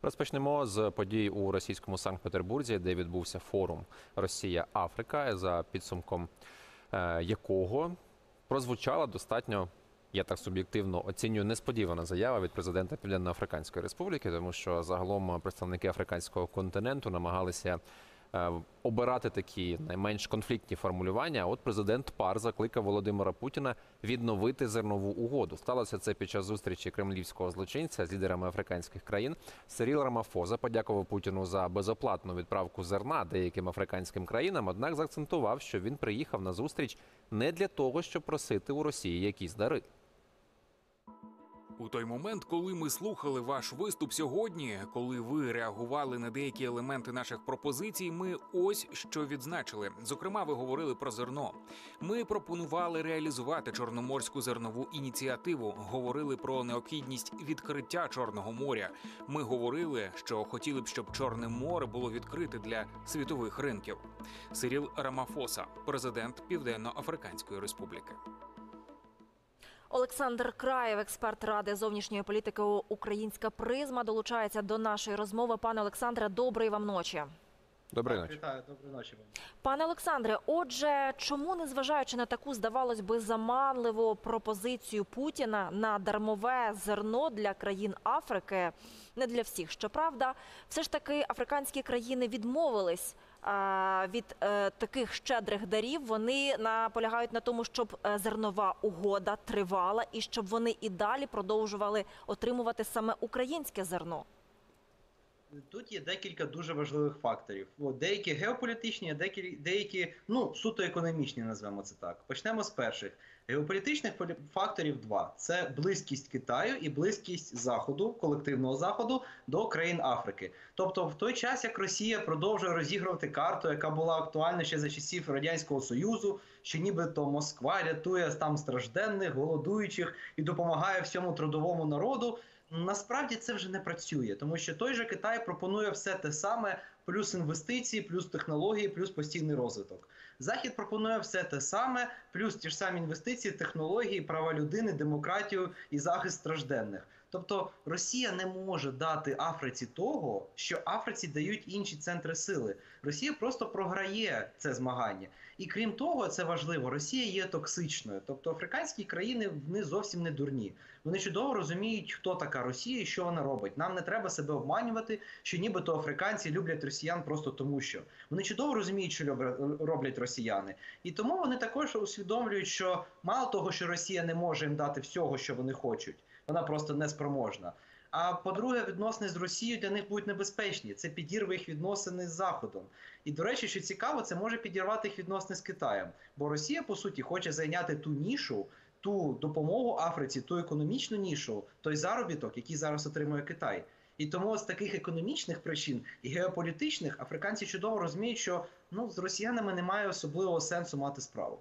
Розпочнемо з подій у російському Санкт-Петербурзі, де відбувся форум «Росія-Африка», за підсумком якого прозвучала достатньо, я так суб'єктивно оцінюю, несподівана заява від президента Південно-Африканської Республіки, тому що загалом представники африканського континенту намагалися обирати такі найменш конфліктні формулювання. От президент ПАР закликав Володимира Путіна відновити зернову угоду. Сталося це під час зустрічі кремлівського злочинця з лідерами африканських країн. Сиріл Рамафоза подякував Путіну за безоплатну відправку зерна деяким африканським країнам, однак заакцентував, що він приїхав на зустріч не для того, щоб просити у Росії якісь дари. У той момент, коли ми слухали ваш виступ сьогодні, коли ви реагували на деякі елементи наших пропозицій, ми ось що відзначили. Зокрема, ви говорили про зерно. Ми пропонували реалізувати Чорноморську зернову ініціативу, говорили про необхідність відкриття Чорного моря. Ми говорили, що хотіли б, щоб Чорне море було відкрите для світових ринків. Сиріл Рамафоса, президент Південно-Африканської Республіки. Олександр Краєв, експерт Ради зовнішньої політики «Українська призма», долучається до нашої розмови. Пане Олександре, доброї вам ночі. Доброї ночі. Вітаю, доброї ночі вам. Пане Олександре, отже, чому, незважаючи на таку, здавалось би, заманливу пропозицію Путіна на дармове зерно для країн Африки, не для всіх, щоправда, все ж таки африканські країни відмовились від таких щедрих дарів? Вони наполягають на тому, щоб зернова угода тривала і щоб вони і далі продовжували отримувати саме українське зерно. Тут є декілька дуже важливих факторів. Деякі геополітичні, а деякі суто економічні, назвемо це так. Почнемо з перших. Геополітичних факторів два. Це близькість Китаю і близькість Заходу, колективного Заходу, до країн Африки. Тобто в той час, як Росія продовжує розігрувати карту, яка була актуальна ще за часів Радянського Союзу, що нібито Москва рятує там стражденних, голодуючих і допомагає всьому трудовому народу, насправді це вже не працює, тому що той же Китай пропонує все те саме, плюс інвестиції, плюс технології, плюс постійний розвиток. Захід пропонує все те саме, плюс ті ж самі інвестиції, технології, права людини, демократію і захист стражденних. Тобто Росія не може дати Африці того, що Африці дають інші центри сили. Росія просто програє це змагання. І крім того, це важливо, Росія є токсичною. Тобто африканські країни, вони зовсім не дурні. Вони чудово розуміють, хто така Росія і що вона робить. Нам не треба себе обманювати, що нібито африканці люблять росіян просто тому, що. Вони чудово розуміють, що роблять росіяни. І тому вони також усвідомлюють, що мало того, що Росія не може їм дати всього, що вони хочуть, вона просто неспроможна. А по-друге, відносини з Росією для них будуть небезпечні. Це підірве їх відносини з Заходом. І, до речі, що цікаво, це може підірвати їх відносини з Китаєм. Бо Росія, по суті, хоче зайняти ту нішу, ту допомогу Африці, ту економічну нішу, той заробіток, який зараз отримує Китай. І тому з таких економічних причин і геополітичних африканці чудово розуміють, що з росіянами немає особливого сенсу мати справу.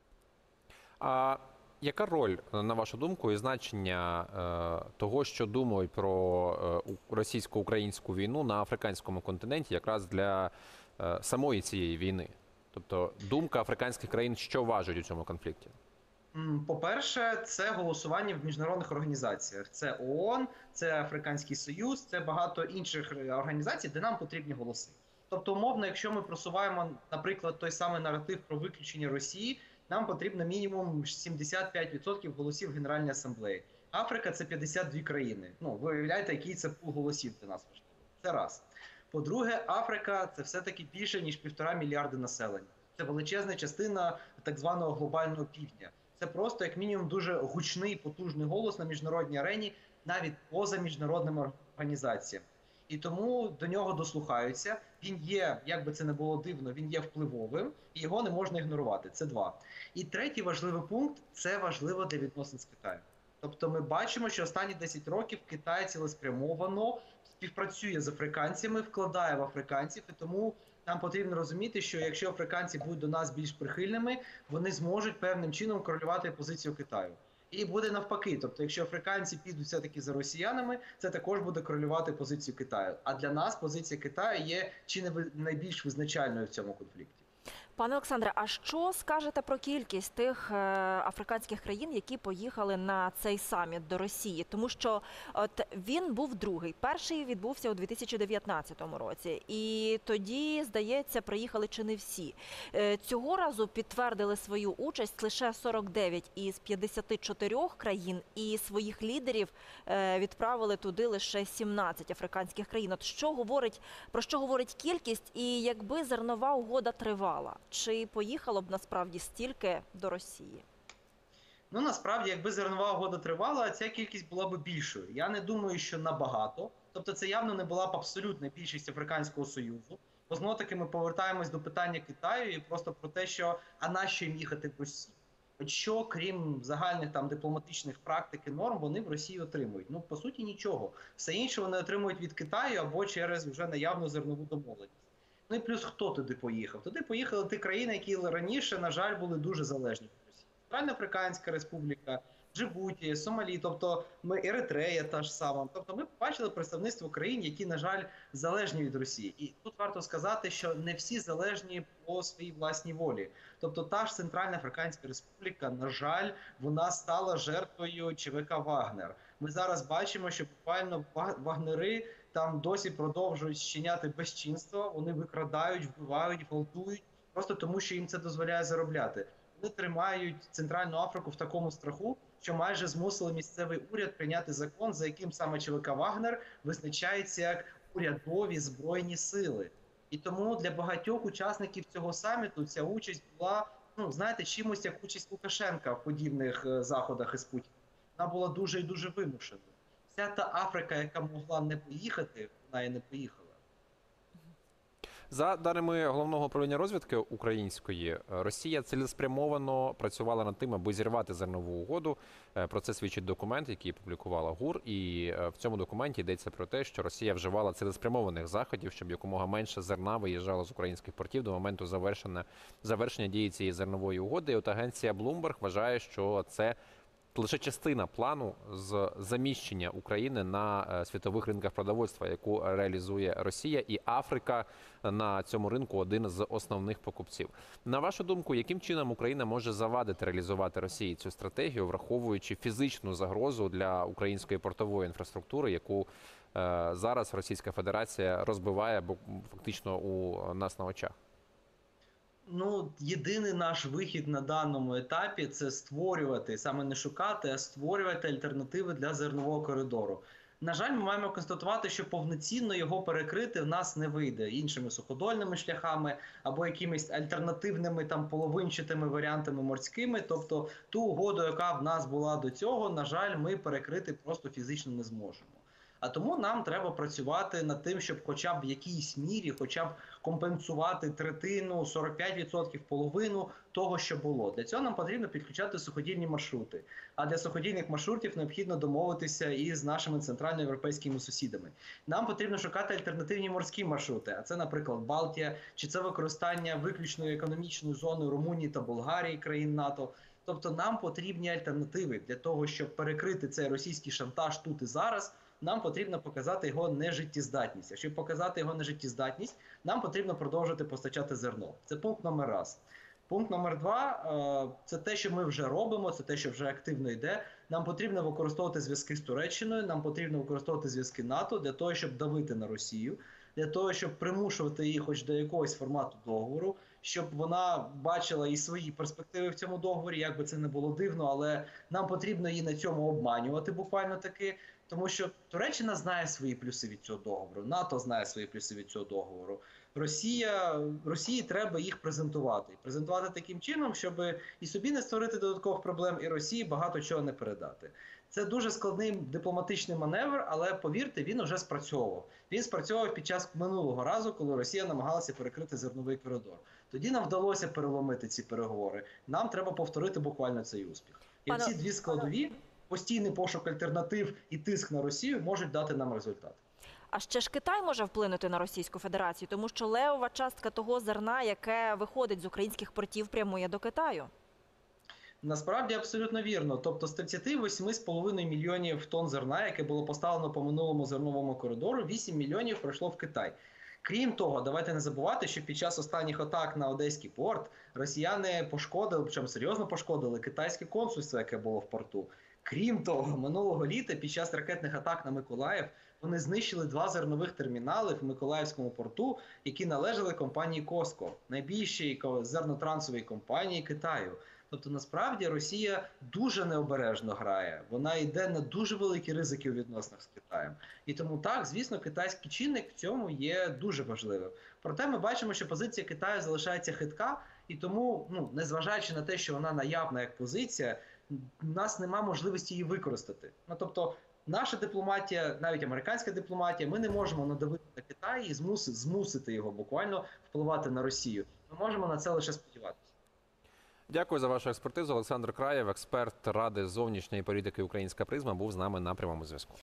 Яка роль, на вашу думку, і значення того, що думають про російсько-українську війну на африканському континенті якраз для самої цієї війни? Тобто думка африканських країн, що важить у цьому конфлікті? По-перше, це голосування в міжнародних організаціях. Це ООН, це Африканський Союз, це багато інших організацій, де нам потрібні голоси. Тобто, умовно, якщо ми просуваємо, наприклад, той самий наратив про виключення Росії, нам потрібно мінімум 75% голосів в Генеральній асамблеї. Африка – це 52 країни. Ви уявляєте, який це пул голосів для нас важливий. Це раз. По-друге, Африка – це все-таки більше, ніж 1,5 мільярда населення. Це величезна частина так званого глобального півдня. Це просто, як мінімум, дуже гучний, потужний голос на міжнародній арені, навіть поза міжнародними організаціями. І тому до нього дослухаються. Він є, як би це не було дивно, він є впливовим, і його не можна ігнорувати. Це два. І третій важливий пункт – це важливо для відносин з Китаєм. Тобто ми бачимо, що останні 10 років Китай цілеспрямовано співпрацює з африканцями, вкладає в африканців, і тому нам потрібно розуміти, що якщо африканці будуть до нас більш прихильними, вони зможуть певним чином корелювати позицію Китаю. І буде навпаки, тобто якщо африканці підуть все-таки за росіянами, це також буде корелювати позицію Китаю. А для нас позиція Китаю є чи не найбільш визначальною в цьому конфлікті. Пане Олександре, а що скажете про кількість тих африканських країн, які поїхали на цей саміт до Росії? Тому що от він був другий. Перший відбувся у 2019 році. І тоді, здається, приїхали чи не всі. Цього разу підтвердили свою участь лише 49 із 54 країн, і своїх лідерів відправили туди лише 17 африканських країн. От про що говорить кількість, і якби зернова угода тривала? Чи поїхало б насправді стільки до Росії? Ну, насправді, якби зернова угода тривала, ця кількість була б більшою. Я не думаю, що набагато. Тобто це явно не була б абсолютна більшість Африканського Союзу. Бо знову-таки ми повертаємось до питання Китаю і просто про те, що а нащо їм їхати в Росію? От що, крім загальних там дипломатичних практик і норм, вони в Росії отримують? Ну, по суті, нічого. Все інше вони отримують від Китаю або через вже наявну зернову домовленість. Ну і плюс хто туди поїхав? Туди поїхали ті країни, які раніше, на жаль, були дуже залежні від Росії. Центральноафриканська Республіка, Джибуті, Сомалі, тобто Еритрея та ж сама. Тобто ми побачили представництво країн, які, на жаль, залежні від Росії. І тут варто сказати, що не всі залежні по своїй власній волі. Тобто та ж Центральноафриканська Республіка, на жаль, вона стала жертвою ЧВК «Вагнер». Ми зараз бачимо, що буквально вагнери там досі продовжують щиняти безчинство, вони викрадають, вбивають, гвалтують, просто тому, що їм це дозволяє заробляти. Вони тримають Центральну Африку в такому страху, що майже змусили місцевий уряд прийняти закон, за яким саме ЧВК «Вагнер» визначається як урядові збройні сили. І тому для багатьох учасників цього саміту ця участь була, ну, знаєте, чимось як участь Лукашенка в подібних заходах із Путіним. Вона була дуже і дуже вимушеною. Вся та Африка, яка могла не поїхати, вона і не поїхала. За даними Головного управління розвідки української, Росія цілеспрямовано працювала над тим, аби зірвати зернову угоду. Про це свідчить документ, який опублікувала ГУР. І в цьому документі йдеться про те, що Росія вживала цілеспрямованих заходів, щоб якомога менше зерна виїжджало з українських портів до моменту завершення дії цієї зернової угоди. І от агенція Bloomberg вважає, що це лише частина плану з заміщення України на світових ринках продовольства, яку реалізує Росія, і Африка на цьому ринку один з основних покупців. На вашу думку, яким чином Україна може завадити реалізувати Росії цю стратегію, враховуючи фізичну загрозу для української портової інфраструктури, яку зараз Російська Федерація розбиває фактично у нас на очах? Ну, єдиний наш вихід на даному етапі – це створювати, саме не шукати, а створювати альтернативи для зернового коридору. На жаль, ми маємо констатувати, що повноцінно його перекрити в нас не вийде іншими суходольними шляхами або якимись альтернативними там половинчатими варіантами морськими. Тобто ту угоду, яка в нас була до цього, на жаль, ми перекрити просто фізично не зможемо. А тому нам треба працювати над тим, щоб хоча б в якійсь мірі, хоча б компенсувати третину, 45%, половину того, що було. Для цього нам потрібно підключати суходільні маршрути. А для суходільних маршрутів необхідно домовитися із нашими центральноєвропейськими сусідами. Нам потрібно шукати альтернативні морські маршрути. А це, наприклад, Балтія, чи це використання виключної економічної зони Румунії та Болгарії, країн НАТО. Тобто нам потрібні альтернативи для того, щоб перекрити цей російський шантаж тут і зараз. Нам потрібно показати його нежиттєздатність. Якщо показати його нежиттєздатність, нам потрібно продовжити постачати зерно. Це пункт номер раз. Пункт номер два – це те, що ми вже робимо, це те, що вже активно йде. Нам потрібно використовувати зв'язки з Туреччиною, нам потрібно використовувати зв'язки НАТО для того, щоб давити на Росію, для того, щоб примушувати її хоч до якогось формату договору, щоб вона бачила і свої перспективи в цьому договорі, як би це не було дивно, але нам потрібно її на цьому обманювати буквально таки, тому що Туреччина знає свої плюси від цього договору, НАТО знає свої плюси від цього договору. Росії треба їх презентувати. Презентувати таким чином, щоб і собі не створити додаткових проблем, і Росії багато чого не передати. Це дуже складний дипломатичний маневр, але, повірте, він уже спрацьовував. Він спрацьовував під час минулого разу, коли Росія намагалася перекрити зерновий коридор. Тоді нам вдалося переломити ці переговори. Нам треба повторити буквально цей успіх. І ці дві складові, постійний пошук альтернатив і тиск на Росію, можуть дати нам результат. А ще ж Китай може вплинути на Російську Федерацію, тому що левова частка того зерна, яке виходить з українських портів, прямує до Китаю. Насправді абсолютно вірно. Тобто з 38,5 мільйонів тонн зерна, яке було поставлено по минулому зерновому коридору, 8 мільйонів пройшло в Китай. Крім того, давайте не забувати, що під час останніх атак на Одеський порт росіяни пошкодили, причому серйозно пошкодили китайське консульство, яке було в порту. Крім того, минулого літа під час ракетних атак на Миколаїв вони знищили 2 зернових термінали в Миколаївському порту, які належали компанії Costco, найбільшій зернотрансовій компанії Китаю. Тобто, насправді, Росія дуже необережно грає. Вона йде на дуже великі ризики у відносинах з Китаєм. І тому так, звісно, китайський чинник в цьому є дуже важливим. Проте ми бачимо, що позиція Китаю залишається хитка, і тому, незважаючи на те, що вона наявна як позиція, у нас нема можливості її використати. Тобто, наша дипломатія, навіть американська дипломатія, ми не можемо надавити на Китай і змусити його буквально впливати на Росію. Ми можемо на це лише сподіватися. Дякую за вашу експертизу. Олександр Краєв, експерт Ради зовнішньої політики «Українська призма», був з нами на прямому зв'язку.